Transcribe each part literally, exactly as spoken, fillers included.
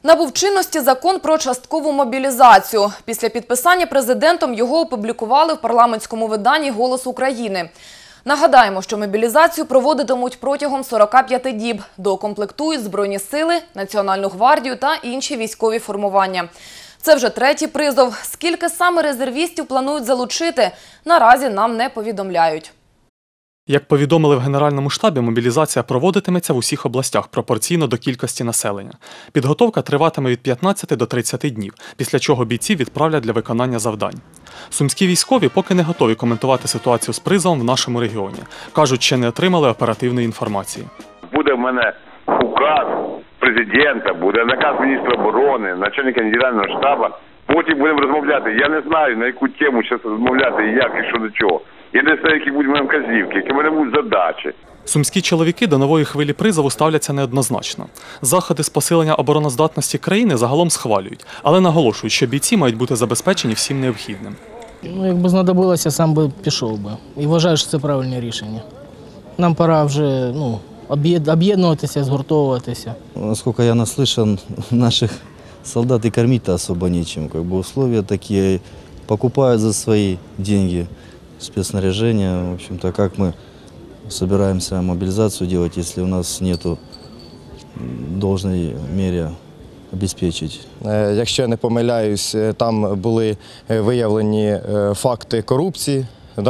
Набув чинності закон про часткову мобілізацію. Після підписання президентом його опублікували в парламентському виданні «Голос України». Нагадаємо, що мобілізацію проводитимуть протягом сорока п'яти діб. Доукомплектують Збройні сили, Національну гвардію та інші військові формування. Це вже третій призов. Скільки саме резервістів планують залучити, наразі нам не повідомляють. Як повідомили в Генеральному штабі, мобілізація проводитиметься в усіх областях пропорційно до кількості населення. Підготовка триватиме від п'ятнадцяти до тридцяти днів, після чого бійців відправлять для виконання завдань. Сумські військові поки не готові коментувати ситуацію з призовом в нашому регіоні. Кажуть, ще не отримали оперативної інформації. Буде в мене указ президента, буде наказ міністра оборони, начальника Генерального штабу. Потім будемо розмовляти. Я не знаю, на яку тему зараз розмовляти, і як, і що до чого. Я не знаю, які будуть в мене вказівки, які в мене будуть задачі. Сумські чоловіки до нової хвилі призову ставляться неоднозначно. Заходи з посилення обороноздатності країни загалом схвалюють, але наголошують, що бійці мають бути забезпечені всім необхідним. Ну, якби знадобилося, сам би пішов би. І вважаю, що це правильне рішення. Нам пора вже ну, об'єднуватися, згуртовуватися. Наскільки я наслышан, наших солдат і кормити особо нічим. Как бы условия такі, покупають за свої деньги спецснаряжение. В общем-то, как мы собираемся мобилизацию делать, если у нас нету должной мере обеспечить? Якщо я не помиляюсь, там були виявлені факти корупції.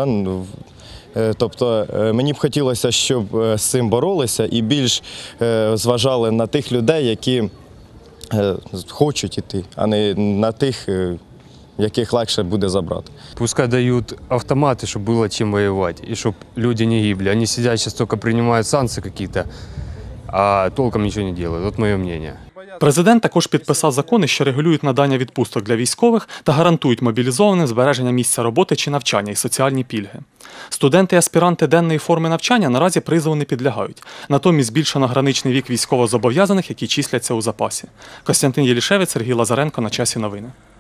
Тобто мені б хотілося, щоб з цим боролися і більш зважали на тих людей, які хочуть йти, а не на тих, яких легше буде забрати. Пускай дають автомати, щоб було чим воювати, і щоб люди не гибли. Вони сидять, зараз тільки приймають санкції якісь, а толком нічого не роблять. От моє мнення. Президент також підписав закони, що регулюють надання відпусток для військових та гарантують мобілізованим збереження місця роботи чи навчання і соціальні пільги. Студенти і аспіранти денної форми навчання наразі призову не підлягають. Натомість збільшено граничний вік військовозобов'язаних, які числяться у запасі. Костянтин Єлішевець, Сергій Лазаренко. На часі новини.